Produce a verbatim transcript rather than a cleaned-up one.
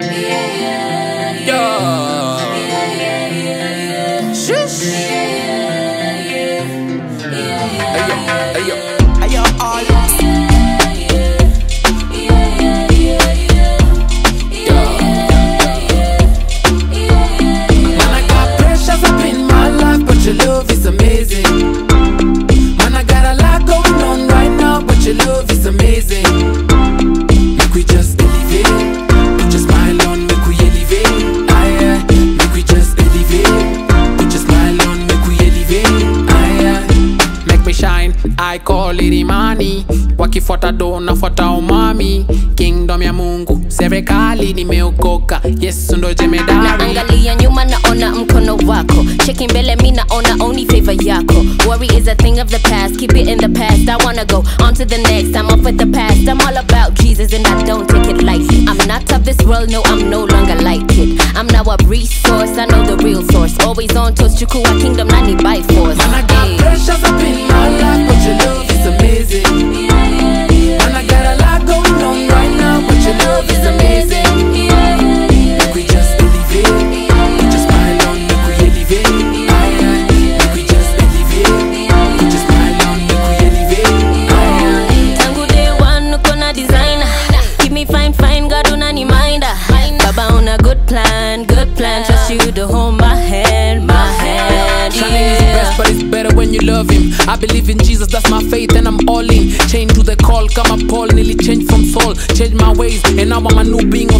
I call it imani, wakifuata do nafuata umami. Kingdom ya Mungu, serikali nimeokoka, Yesu ndo jemedari. Naangalia nyuma naona mkono wako, checking mbele mi naona only favor yako. Worry is a thing of the past, keep it in the past. I wanna go on to the next, I'm off with the past. I'm all about Jesus and I don't take it lightly. I'm not of this world, no, I'm no longer like it. I'm now a resource, I know the real source. Always on toast, chukua kingdom, nani by force. Man, I got pressures up in my life, but your love is amazing. Man, I got a lot going on right now, but your love is amazing. Make we just elevate, put your smile on, make we elevate. Make we just elevate, put your smile on, make we elevate. Tangu day one, uko na designer. Keep me fine, fine, God unani minder. Baba on a good plan, good plan. Trust you to hold my hand, my hand. Shining is best, but it's better when you love him. I believe in Jesus, that's my faith, and I'm all in. Change to the call, come up Paul, nearly changed from Saul. Change my ways, and now I'm a new being.